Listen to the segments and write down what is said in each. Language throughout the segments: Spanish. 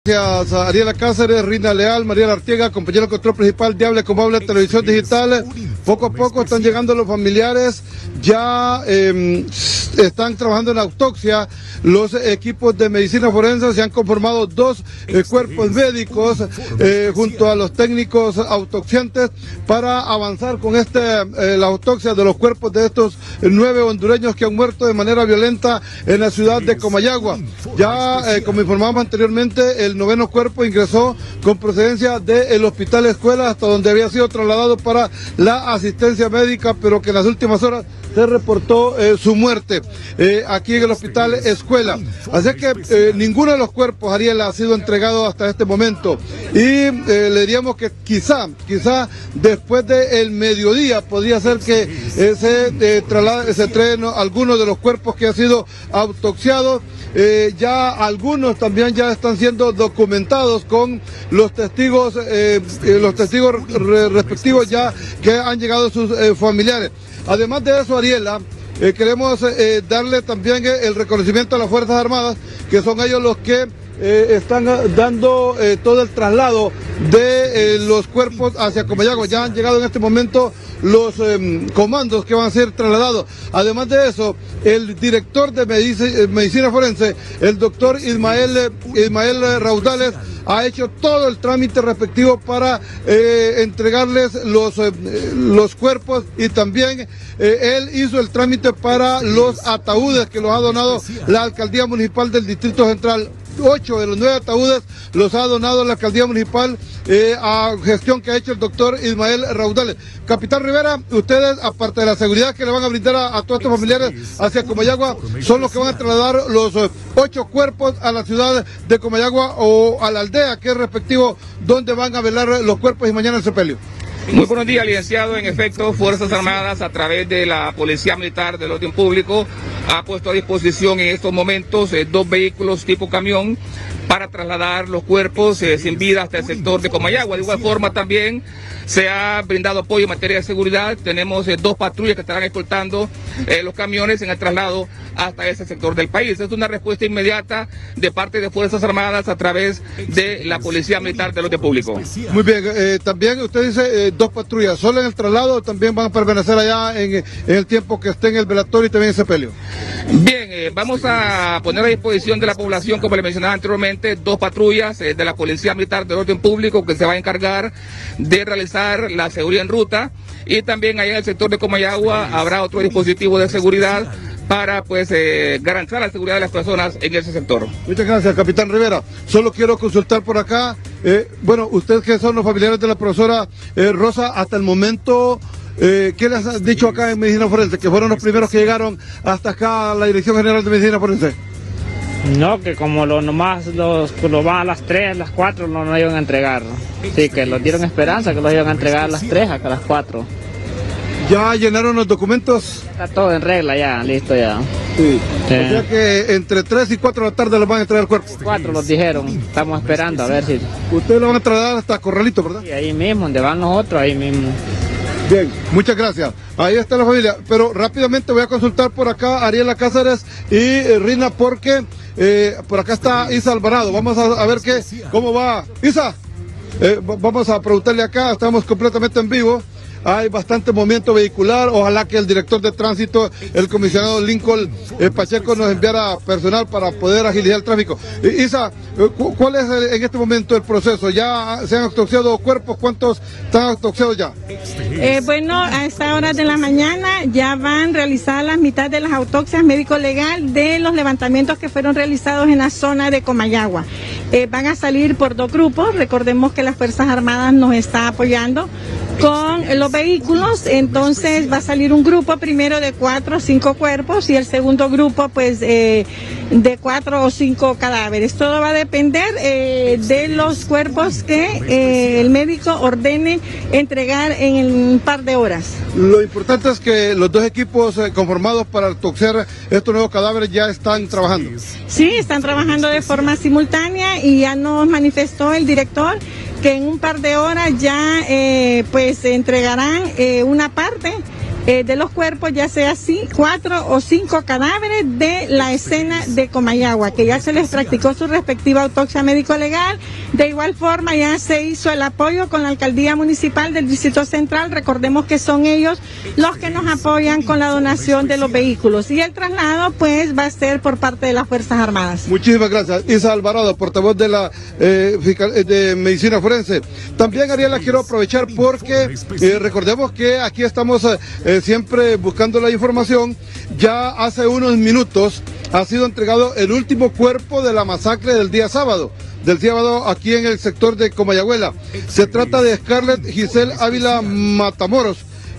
Gracias a Ariela Cáceres, Rina Leal, María Artiega, compañero de control principal de Hable como Hable Televisión Digital. Poco a poco están llegando los familiares, ya están trabajando en la autopsia. Los equipos de medicina forense se han conformado dos cuerpos médicos junto a los técnicos autopsiantes para avanzar con la autopsia de los cuerpos de estos 9 hondureños que han muerto de manera violenta en la ciudad de Comayagua. Ya, como informamos anteriormente, el 9º cuerpo ingresó con procedencia del Hospital Escuela, hasta donde había sido trasladado para la asistencia médica, pero que en las últimas horas se reportó su muerte aquí en el Hospital Escuela. Así que ninguno de los cuerpos, Ariel, ha sido entregado hasta este momento. Y le diríamos que quizá después del mediodía podría ser que se traen algunos de los cuerpos que han sido autopsiados. Ya algunos también ya están siendo documentados con los testigos respectivos ya que han llegado sus familiares. Además de eso, Ariela, queremos darle también el reconocimiento a las Fuerzas Armadas, que son ellos los que están dando todo el traslado de los cuerpos hacia Comayagua. Ya han llegado en este momento los comandos que van a ser trasladados. Además de eso, el director de medicina forense, el doctor Ismael Raudales, ha hecho todo el trámite respectivo para entregarles los cuerpos, y también él hizo el trámite para los ataúdes que los ha donado la Alcaldía Municipal del Distrito Central. 8 de los 9 ataúdes los ha donado la Alcaldía Municipal a gestión que ha hecho el doctor Ismael Raudales. Capitán Rivera, ustedes, aparte de la seguridad que le van a brindar a todos estos familiares hacia Comayagua, son los que van a trasladar los 8 cuerpos a la ciudad de Comayagua o a la aldea, que es respectivo donde van a velar los cuerpos y mañana el sepelio. Muy buenos días, licenciado. En efecto, Fuerzas Armadas, a través de la Policía Militar del Orden Público, ha puesto a disposición en estos momentos 2 vehículos tipo camión para trasladar los cuerpos sin vida hasta el sector de Comayagua. De igual forma también se ha brindado apoyo en materia de seguridad. Tenemos 2 patrullas que estarán escoltando los camiones en el traslado hasta ese sector del país. Es una respuesta inmediata de parte de Fuerzas Armadas a través de la Policía Militar del Orden Público. Muy bien, también usted dice 2 patrullas, ¿solo en el traslado o también van a permanecer allá en el tiempo que esté en el velatorio y también en sepelio? Bien, vamos a poner a disposición de la población, como le mencionaba anteriormente, 2 patrullas de la Policía Militar del Orden Público que se va a encargar de realizar la seguridad en ruta, y también allá en el sector de Comayagua habrá otro dispositivo de seguridad para garantizar la seguridad de las personas en ese sector. Muchas gracias, capitán Rivera. Solo quiero consultar por acá, ustedes que son los familiares de la profesora Rosa, hasta el momento, ¿qué les has dicho acá en Medicina Forense? Que fueron los primeros que llegaron hasta acá a la Dirección General de Medicina Forense. No, que como nomás los van a las 3, las 4 no iban a entregar. Sí, que los dieron esperanza que los iban a entregar a las 3, acá a las 4. ¿Ya llenaron los documentos? Está todo en regla ya, listo ya. Sí. O sea que entre 3 y 4 de la tarde los van a entregar el cuerpo. 4 los dijeron, estamos esperando a ver si... Ustedes lo van a trasladar hasta Corralito, ¿verdad? Sí, ahí mismo, donde van nosotros, ahí mismo. Bien, muchas gracias. Ahí está la familia. Pero rápidamente voy a consultar por acá a Ariela Cáceres y Rina, porque por acá está Isa Alvarado. Vamos a ver cómo va. Isa, vamos a preguntarle acá, estamos completamente en vivo. Hay bastante movimiento vehicular. Ojalá que el director de tránsito, el comisionado Lincoln Pacheco, nos enviara personal para poder agilizar el tráfico. Isa, ¿cuál es en este momento el proceso? ¿Ya se han autopsiado cuerpos? ¿Cuántos están autopsiados ya? Bueno, a esta hora de la mañana ya van realizadas la mitad de las autopsias médico-legal de los levantamientos que fueron realizados en la zona de Comayagua. Van a salir por 2 grupos. Recordemos que las Fuerzas Armadas nos está apoyando con los vehículos, entonces va a salir un grupo primero de 4 o 5 cuerpos y el segundo grupo pues de 4 o 5 cadáveres. Todo va a depender de los cuerpos que el médico ordene entregar en un par de horas. Lo importante es que los 2 equipos conformados para autopsiar estos nuevos cadáveres ya están trabajando. Sí, están trabajando de forma simultánea y ya nos manifestó el director que en un par de horas ya pues entregarán una parte de los cuerpos, ya sea 4 o 5 cadáveres de la escena de Comayagua, que ya se les practicó su respectiva autopsia médico-legal. De igual forma ya se hizo el apoyo con la Alcaldía Municipal del Distrito Central. Recordemos que son ellos los que nos apoyan con la donación de los vehículos, y el traslado pues va a ser por parte de las Fuerzas Armadas. Muchísimas gracias. Isa Alvarado, portavoz de la de Medicina Forense. También, Ariela, quiero aprovechar porque recordemos que aquí estamos siempre buscando la información. Ya hace unos minutos ha sido entregado el último cuerpo de la masacre del día sábado aquí en el sector de Comayagüela. Se trata de Scarlett Giselle Ávila Matamoros.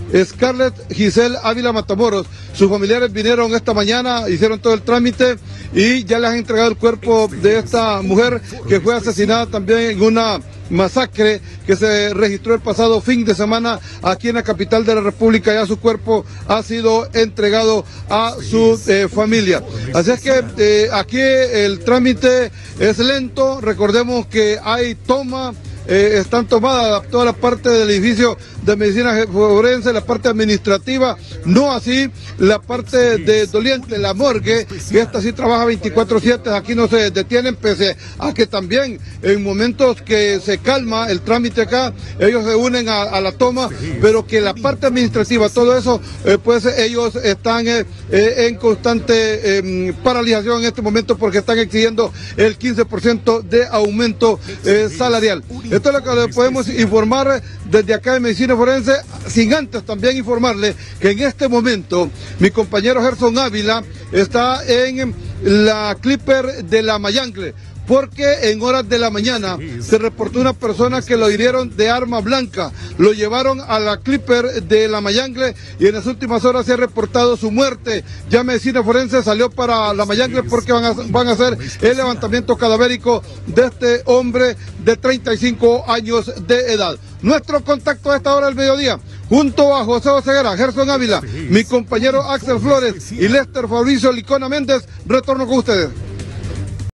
Sus familiares vinieron esta mañana, hicieron todo el trámite y ya les han entregado el cuerpo de esta mujer que fue asesinada también en una masacre que se registró el pasado fin de semana aquí en la capital de la República. Ya su cuerpo ha sido entregado a su familia. Así es que aquí el trámite es lento. Recordemos que hay toma. Están tomadas toda la parte del edificio de medicina forense, la parte administrativa, no así la parte de doliente, la morgue, que esta sí trabaja 24/7, aquí no se detienen, pese a que también en momentos que se calma el trámite acá, ellos se unen a la toma, pero que la parte administrativa, todo eso, pues ellos están en constante paralización en este momento porque están exigiendo el 15% de aumento salarial. Esto es lo que le podemos informar desde acá en Medicina Forense, sin antes también informarle que en este momento mi compañero Gerson Ávila está en la Clipper de la Mayangle, porque en horas de la mañana se reportó una persona que lo hirieron de arma blanca, lo llevaron a la Clipper de la Mayangle y en las últimas horas se ha reportado su muerte. Ya Medicina Forense salió para la Mayangle porque van a hacer el levantamiento cadavérico de este hombre de 35 años de edad. Nuestro contacto a esta hora del mediodía, junto a José Oseguera, Gerson Ávila, mi compañero Axel Flores y Lester Fabricio Licona Méndez, retorno con ustedes.